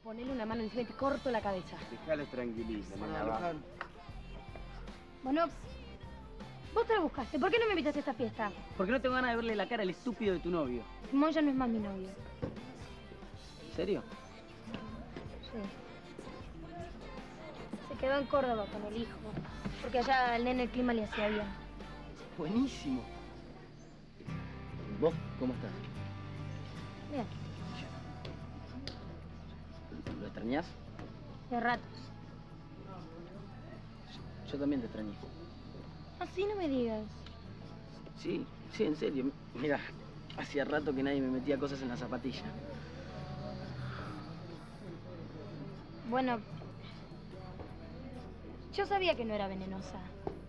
Ponele una mano encima y te corto la cabeza. Dejales tranquiliza, nena, va. Bueno, vos te la buscaste. ¿Por qué no me invitaste a esta fiesta? Porque no tengo ganas de verle la cara al estúpido de tu novio. Simón ya no es más mi novio. ¿En serio? Sí. Se quedó en Córdoba con el hijo. Porque allá al nene el clima le hacía bien. Buenísimo. ¿Vos cómo estás? Bien, ¿Lo extrañás? de ratos. Yo también te extrañé. Así no me digas. Sí, en serio. Mira, hacía rato que nadie me metía cosas en la zapatilla. Bueno, yo sabía que no era venenosa.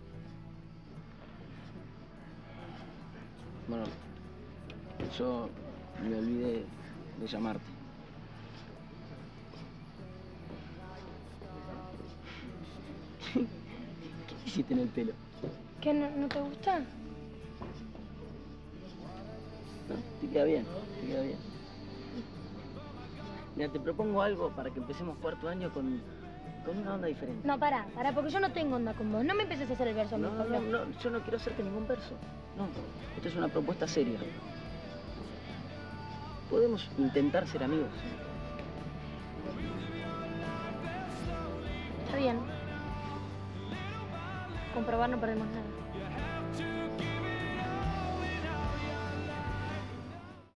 Bueno, yo me olvidé de llamarte. ¿Qué hiciste en el pelo? ¿Qué, no te gusta? No, te queda bien, te queda bien. Mira, te propongo algo para que empecemos cuarto año con una onda diferente. No, pará, porque yo no tengo onda con vos. No me empieces a hacer el verso a mí, por favor. No, yo no quiero hacerte ningún verso. No, esto es una propuesta seria. Podemos intentar ser amigos. Está bien. Comprobar no perdemos nada.